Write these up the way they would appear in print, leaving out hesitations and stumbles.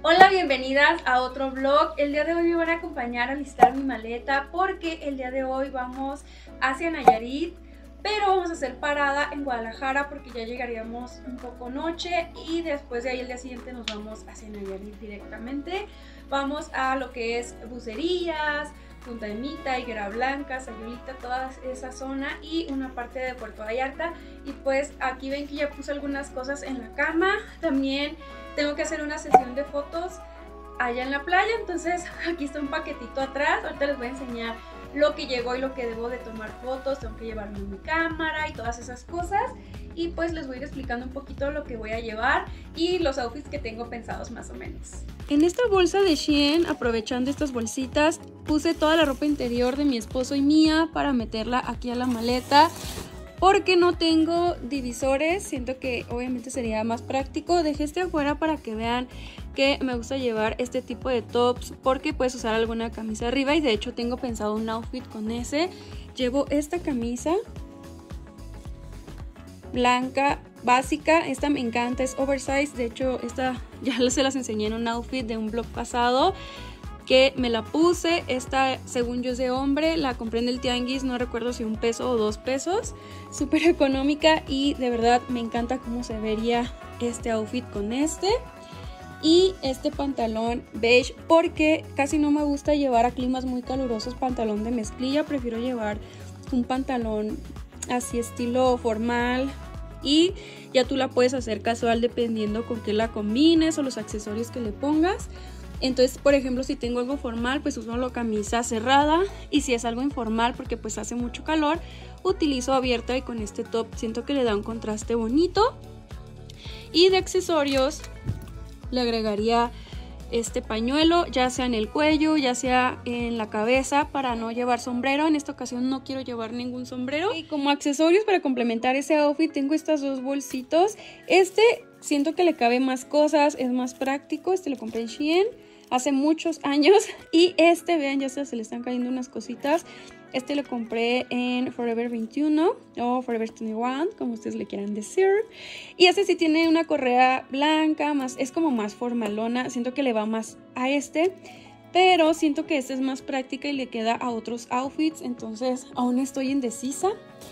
Hola, bienvenidas a otro vlog. El día de hoy me van a acompañar a listar mi maleta porque el día de hoy vamos hacia Nayarit, pero vamos a hacer parada en Guadalajara porque ya llegaríamos un poco noche y después de ahí el día siguiente nos vamos hacia Nayarit directamente. Vamos a lo que es Bucerías, Punta de Mita, Higuera Blanca, Sayulita, toda esa zona y una parte de Puerto Vallarta. Y pues aquí ven que ya puse algunas cosas en la cama. También tengo que hacer una sesión de fotos allá en la playa, entonces aquí está un paquetito atrás. Ahorita les voy a enseñar lo que llegó y lo que debo de tomar fotos. Tengo que llevarme mi cámara y todas esas cosas. Y pues les voy a ir explicando un poquito lo que voy a llevar y los outfits que tengo pensados más o menos. En esta bolsa de Shein, aprovechando estas bolsitas, puse toda la ropa interior de mi esposo y mía para meterla aquí a la maleta. Porque no tengo divisores, siento que obviamente sería más práctico. Dejé este afuera para que vean que me gusta llevar este tipo de tops porque puedes usar alguna camisa arriba y de hecho tengo pensado un outfit con ese. Llevo esta camisa blanca básica, esta me encanta, es oversize, de hecho esta ya se las enseñé en un outfit de un vlog pasado que me la puse. Esta según yo es de hombre, la compré en el tianguis, no recuerdo si $1 o $2, súper económica y de verdad me encanta cómo se vería este outfit con este. Y este pantalón beige porque casi no me gusta llevar a climas muy calurosos pantalón de mezclilla, prefiero llevar un pantalón así estilo formal y ya tú la puedes hacer casual dependiendo con qué la combines o los accesorios que le pongas. Entonces, por ejemplo, si tengo algo formal, pues uso la camisa cerrada, y si es algo informal porque pues hace mucho calor, utilizo abierta y con este top siento que le da un contraste bonito. Y de accesorios le agregaría este pañuelo, ya sea en el cuello, ya sea en la cabeza, para no llevar sombrero. En esta ocasión no quiero llevar ningún sombrero. Y como accesorios para complementar ese outfit tengo estas dos bolsitos. Este siento que le cabe más cosas, es más práctico. Este lo compré en Shein hace muchos años y este, vean, ya se le están cayendo unas cositas. Este lo compré en Forever 21 o Forever 21, como ustedes le quieran decir. Y este sí tiene una correa blanca, es como más formalona. Siento que le va más a este, pero siento que este es más práctica y le queda a otros outfits. Entonces aún estoy indecisa.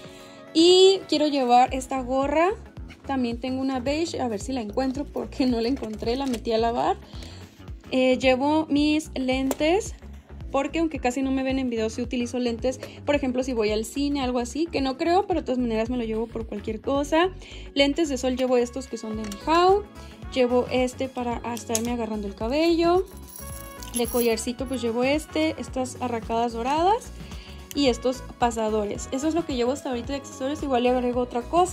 Y quiero llevar esta gorra. También tengo una beige, a ver si la encuentro porque no la encontré, la metí a lavar. Llevo mis lentes porque aunque casi no me ven en videos, sí utilizo lentes, por ejemplo si voy al cine, algo así, que no creo, pero de todas maneras me lo llevo por cualquier cosa. Lentes de sol llevo estos que son de Nihao, llevo este para estarme agarrando el cabello. De collarcito pues llevo estas arracadas doradas y estos pasadores. Eso es lo que llevo hasta ahorita de accesorios, igual le agrego otra cosa.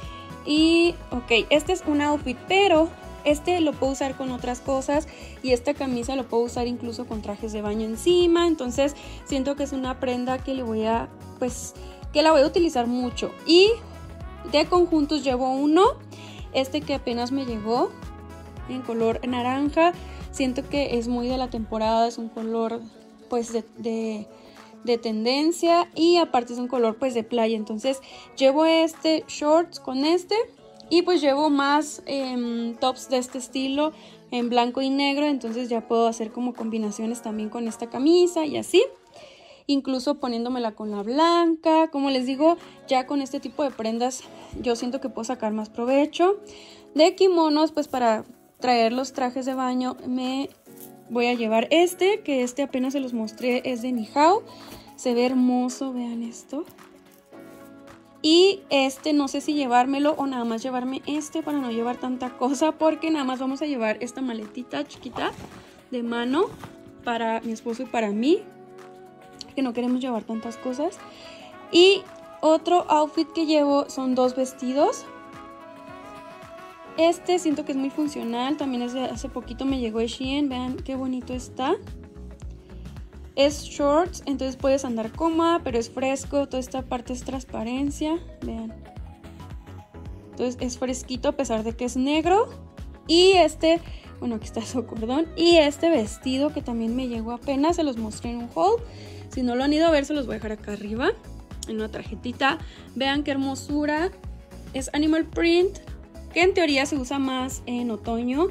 Y ok, este es un outfit, pero este lo puedo usar con otras cosas y esta camisa lo puedo usar incluso con trajes de baño encima. Entonces siento que es una prenda que le voy a, que la voy a utilizar mucho. Y de conjuntos llevo uno, este que apenas me llegó en color naranja. Siento que es muy de la temporada, es un color pues de tendencia y aparte es un color pues de playa. Entonces llevo este shorts con este. Y pues llevo más tops de este estilo en blanco y negro, entonces ya puedo hacer como combinaciones también con esta camisa y así. Incluso poniéndomela con la blanca, como les digo, ya con este tipo de prendas yo siento que puedo sacar más provecho. De kimonos, pues para traer los trajes de baño me voy a llevar que apenas se los mostré, es de Nihao. Se ve hermoso, vean esto. Y no sé si llevármelo o nada más llevarme para no llevar tanta cosa, porque nada más vamos a llevar esta maletita chiquita de mano para mi esposo y para mí, que no queremos llevar tantas cosas. Y otro outfit que llevo son dos vestidos. Siento que es muy funcional, también es de hace poquito, me llegó de Shein, vean qué bonito está. Es shorts, entonces puedes andar cómoda, pero es fresco, toda esta parte es transparencia, vean. Entonces es fresquito a pesar de que es negro. Y bueno, aquí está su cordón. Y este vestido que también me llegó apenas, se los mostré en un haul. Si no lo han ido a ver, se los voy a dejar acá arriba, en una tarjetita. Vean qué hermosura. Es animal print, que en teoría se usa más en otoño,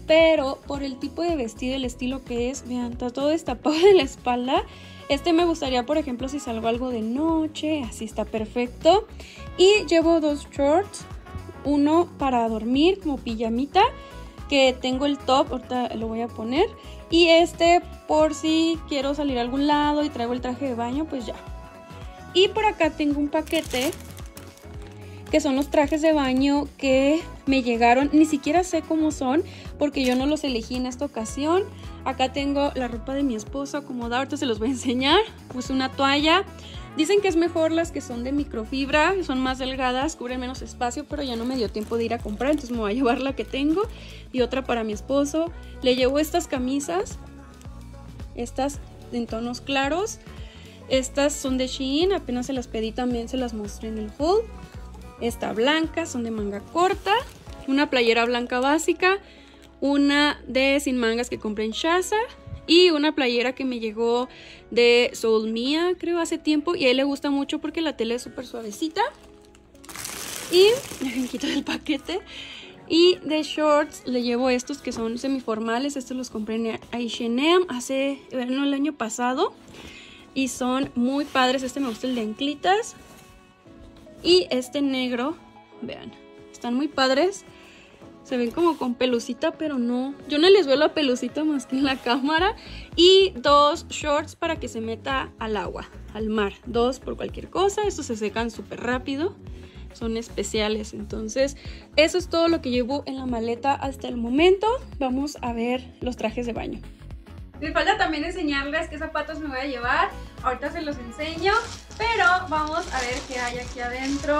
pero por el tipo de vestido, el estilo que es, vean, está todo destapado de la espalda. Este me gustaría, por ejemplo, si salgo algo de noche, así está perfecto. Y llevo 2 shorts, uno para dormir como pijamita, que tengo el top, ahorita lo voy a poner. Y este por si quiero salir a algún lado y traigo el traje de baño, pues ya. Y por acá tengo un paquete que son los trajes de baño que me llegaron. Ni siquiera sé cómo son porque yo no los elegí en esta ocasión. Acá tengo la ropa de mi esposo acomodada, ahorita se los voy a enseñar. Puse una toalla. Dicen que es mejor las que son de microfibra, son más delgadas, cubren menos espacio, pero ya no me dio tiempo de ir a comprar, entonces me voy a llevar la que tengo y otra para mi esposo. Le llevo estas camisas, estas en tonos claros. Estas son de Shein, apenas se las pedí, también se las mostré en el haul. Esta blanca, son de manga corta. Una playera blanca básica. Una de sin mangas que compré en Shaza. Y una playera que me llegó de Soul Mia, creo, hace tiempo. Y a él le gusta mucho porque la tela es súper suavecita. Y, dejen quitar el paquete. Y de shorts le llevo estos que son semiformales. Estos los compré en H&M el año pasado. Y son muy padres. Este me gusta, el de anclitas. Y este negro, vean, están muy padres. Se ven como con pelucita, pero no. Yo no les veo la pelucita más que en la cámara. Y 2 shorts para que se meta al agua, al mar. 2 por cualquier cosa. Estos se secan súper rápido. Son especiales. Entonces, eso es todo lo que llevo en la maleta hasta el momento. Vamos a ver los trajes de baño. Me falta también enseñarles qué zapatos me voy a llevar. Ahorita se los enseño. Pero vamos a ver qué hay aquí adentro.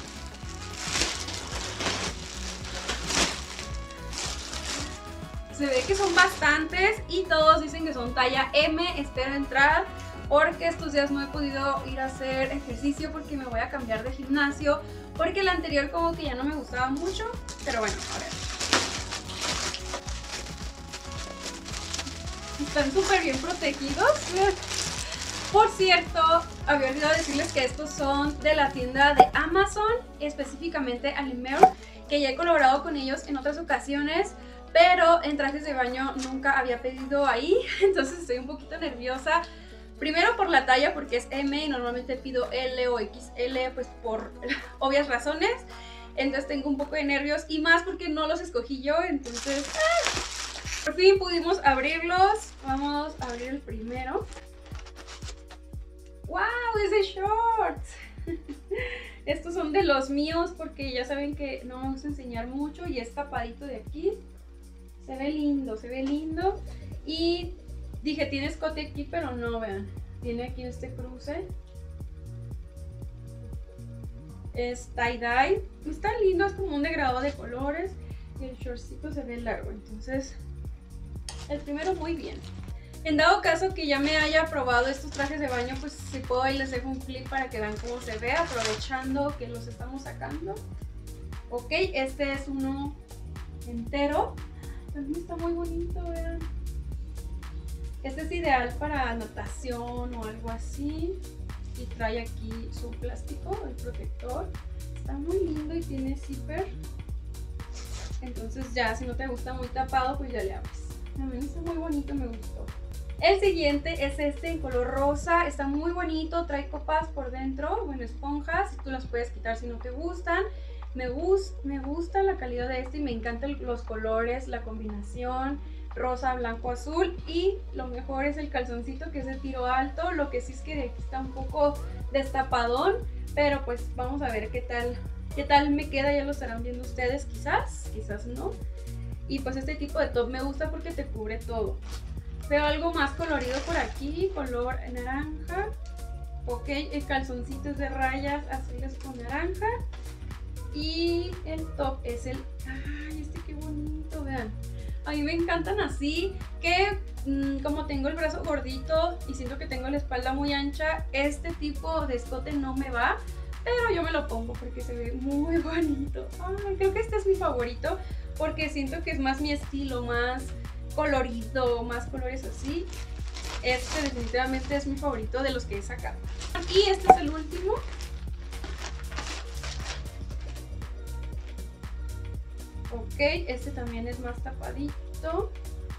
Se ve que son bastantes y todos dicen que son talla M. Espero entrar porque estos días no he podido ir a hacer ejercicio porque me voy a cambiar de gimnasio. Porque el anterior como que ya no me gustaba mucho. Pero bueno, a ver. Están súper bien protegidos. Por cierto, había olvidado decirles que estos son de la tienda de Amazon, específicamente Alimere, que ya he colaborado con ellos en otras ocasiones, pero en trajes de baño nunca había pedido ahí, entonces estoy un poquito nerviosa. Primero por la talla, porque es M y normalmente pido L o XL, pues por obvias razones. Entonces tengo un poco de nervios y más porque no los escogí yo, entonces... Por fin pudimos abrirlos. Vamos a abrir el primero. ¡Wow! ¡Es de shorts! Estos son de los míos porque ya saben que no me gusta enseñar mucho y es tapadito de aquí. Se ve lindo, se ve lindo. Y dije, tiene escote aquí, pero no, vean. Tiene aquí este cruce. Es tie-dye. Está lindo, es como un degradado de colores. Y el shortcito se ve largo, entonces el primero muy bien. En dado caso que ya me haya probado estos trajes de baño, pues si puedo ahí les dejo un clip para que vean cómo se ve, aprovechando que los estamos sacando. Ok, este es uno entero. También está muy bonito, vean. Este es ideal para natación o algo así. Y trae aquí su plástico, el protector. Está muy lindo y tiene zipper. Entonces ya, si no te gusta muy tapado, pues ya le abres. También está muy bonito, me gustó. El siguiente es este en color rosa. Está muy bonito, trae copas por dentro, bueno, esponjas. Tú las puedes quitar si no te gustan. Me gusta la calidad de este y me encantan los colores, la combinación rosa, blanco, azul. Y lo mejor es el calzoncito, que es de tiro alto. Lo que sí es que de aquí está un poco destapadón, pero pues vamos a ver qué tal me queda. Ya lo estarán viendo ustedes, quizás no. Y pues este tipo de top me gusta porque te cubre todo. Veo algo más colorido por aquí, color naranja. Ok, el calzoncito es de rayas azules con naranja. Y el top es el... ¡Ay, este qué bonito! Vean. A mí me encantan así, que como tengo el brazo gordito y siento que tengo la espalda muy ancha, este tipo de escote no me va. Pero yo me lo pongo porque se ve muy bonito. Ay, creo que este es mi favorito porque siento que es más mi estilo, más colorido, más colores así. Este definitivamente es mi favorito de los que he sacado. Y este es el último. Ok, este también es más tapadito. poquito.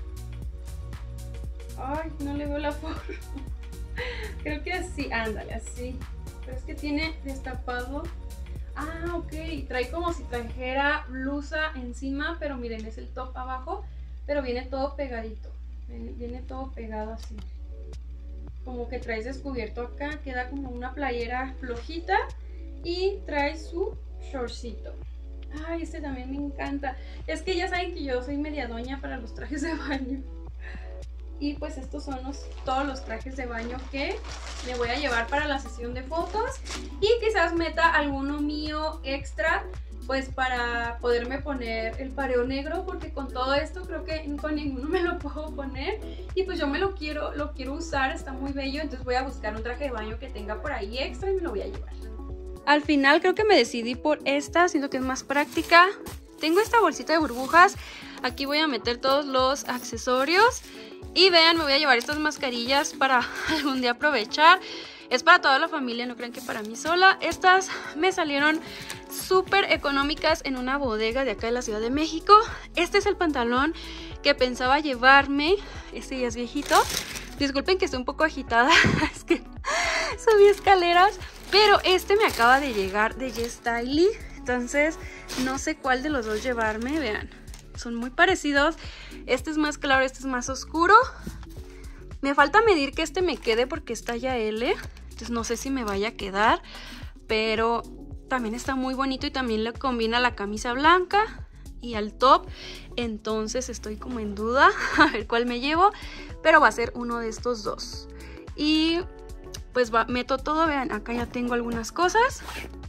Ay, no le veo la forma. Creo que así, ándale, así. Pero es que tiene destapado. Ah, ok, trae como si trajera blusa encima, pero miren, es el top abajo, pero viene todo pegadito. Viene todo pegado así. Como que traes descubierto acá, queda como una playera flojita y trae su shortcito. Ay, este también me encanta. Es que ya saben que yo soy media doña para los trajes de baño. Y pues estos son todos los trajes de baño que me voy a llevar para la sesión de fotos. Y quizás meta alguno mío extra, pues para poderme poner el pareo negro, porque con todo esto creo que con ninguno me lo puedo poner. Y pues yo lo quiero usar, está muy bello, entonces voy a buscar un traje de baño que tenga por ahí extra y me lo voy a llevar. Al final creo que me decidí por esta, siento que es más práctica. Tengo esta bolsita de burbujas, aquí voy a meter todos los accesorios. Y vean, me voy a llevar estas mascarillas para algún día aprovechar. Es para toda la familia, no crean que para mí sola. Estas me salieron súper económicas en una bodega de acá de la Ciudad de México. Este es el pantalón que pensaba llevarme. Este ya es viejito. Disculpen que estoy un poco agitada, es que subí escaleras. Pero este me acaba de llegar de YesStyle. Entonces no sé cuál de los dos llevarme, vean. Son muy parecidos, este es más claro, este es más oscuro. Me falta medir que este me quede porque es talla L, entonces no sé si me vaya a quedar, pero también está muy bonito y también le combina la camisa blanca y al top, entonces estoy como en duda a ver cuál me llevo, pero va a ser uno de estos dos. Y pues meto todo, vean, acá ya tengo algunas cosas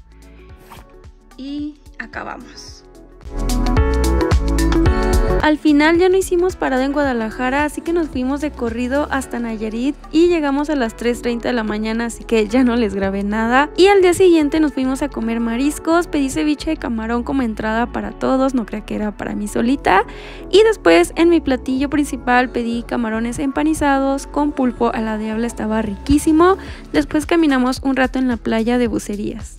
y acá vamos. Al final ya no hicimos parada en Guadalajara, así que nos fuimos de corrido hasta Nayarit y llegamos a las 3:30 de la mañana, así que ya no les grabé nada. Y al día siguiente nos fuimos a comer mariscos, pedí ceviche de camarón como entrada para todos, no creía que era para mí solita. Y después en mi platillo principal pedí camarones empanizados con pulpo a la diabla, estaba riquísimo. Después caminamos un rato en la playa de Bucerías.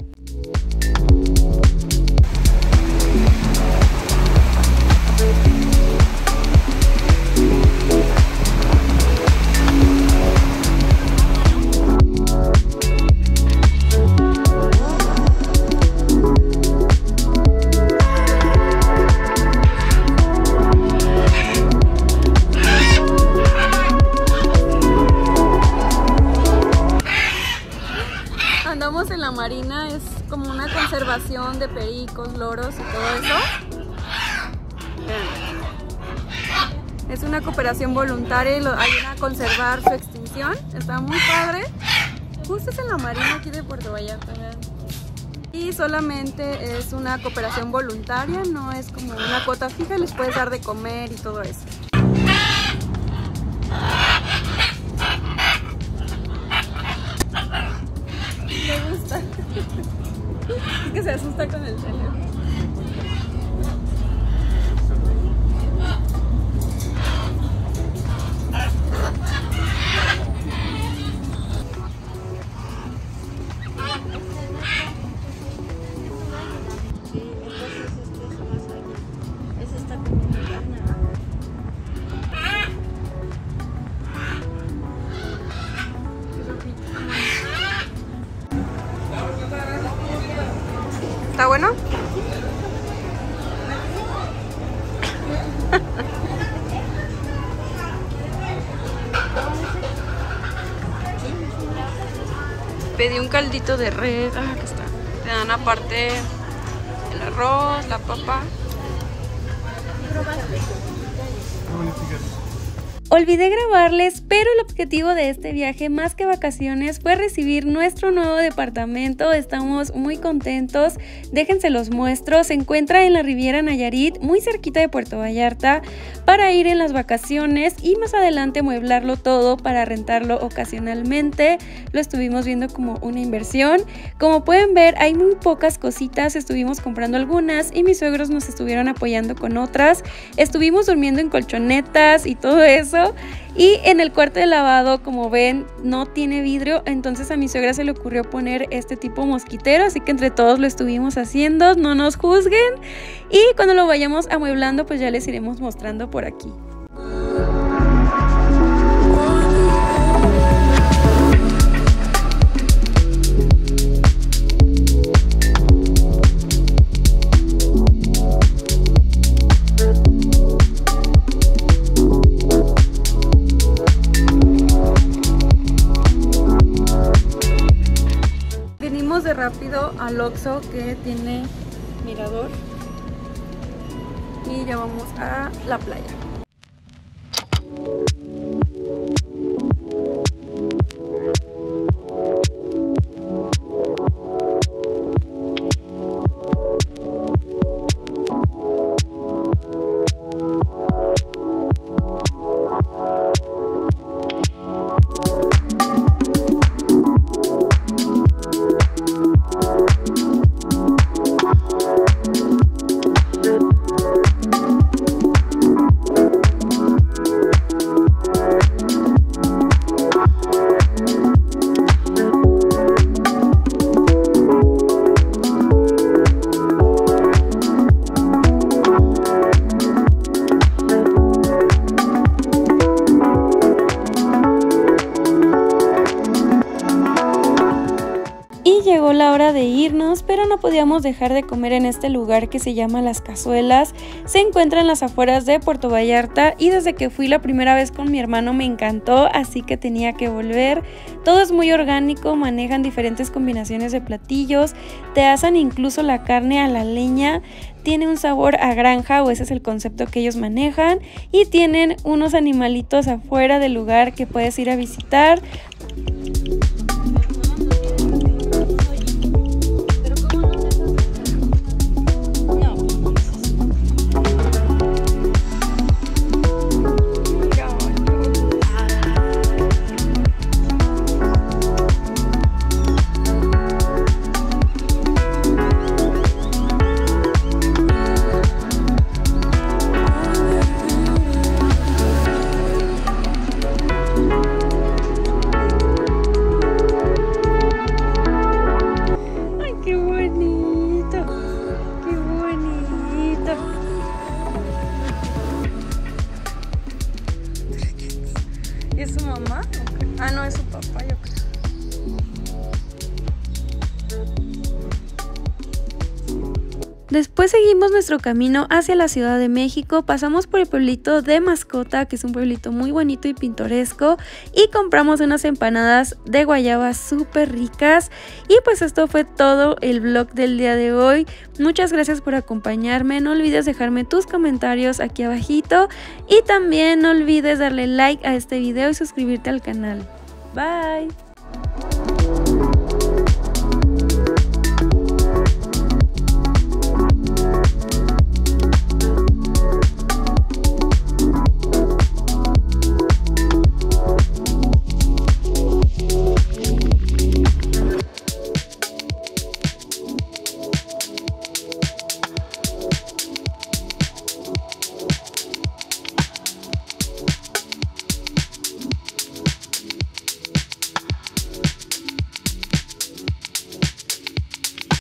Andamos en la marina, es como una conservación de pericos, loros y todo eso. Vean. Es una cooperación voluntaria y ayuda a conservar su extinción. Está muy padre. Justo es en la marina aquí de Puerto Vallarta, vean. Y solamente es una cooperación voluntaria, no es como una cuota fija, les puedes dar de comer y todo eso. Me gusta. Es que se asusta con el teléfono. ¿Está bueno? Pedí un caldito de res. Ah, aquí está. Te dan aparte el arroz, la papa. Olvidé grabarles, pero el objetivo de este viaje, más que vacaciones, fue recibir nuestro nuevo departamento. Estamos muy contentos, déjense los muestro. Se encuentra en la Riviera Nayarit, muy cerquita de Puerto Vallarta, para ir en las vacaciones y más adelante mueblarlo todo para rentarlo ocasionalmente. Lo estuvimos viendo como una inversión. Como pueden ver, hay muy pocas cositas, estuvimos comprando algunas y mis suegros nos estuvieron apoyando con otras. Estuvimos durmiendo en colchonetas y todo eso. bonito. Y en el cuarto de lavado, como ven, no tiene vidrio, entonces a mi suegra se le ocurrió poner este tipo mosquitero, así que entre todos lo estuvimos haciendo, no nos juzguen. Y cuando lo vayamos amueblando, pues ya les iremos mostrando por aquí. De rápido al Oxxo que tiene mirador y ya vamos a la playa. Llegó la hora de irnos, pero no podíamos dejar de comer en este lugar que se llama Las Cazuelas. Se encuentra en las afueras de Puerto Vallarta y desde que fui la primera vez con mi hermano me encantó, así que tenía que volver. Todo es muy orgánico, manejan diferentes combinaciones de platillos, te asan incluso la carne a la leña, tiene un sabor a granja, o ese es el concepto que ellos manejan, y tienen unos animalitos afuera del lugar que puedes ir a visitar. ¿Es su mamá? Ah, no, es su papá, yo creo. Después seguimos nuestro camino hacia la Ciudad de México, pasamos por el pueblito de Mascota, que es un pueblito muy bonito y pintoresco, y compramos unas empanadas de guayaba súper ricas. Y pues esto fue todo el vlog del día de hoy. Muchas gracias por acompañarme, no olvides dejarme tus comentarios aquí abajito y también no olvides darle like a este video y suscribirte al canal. Bye.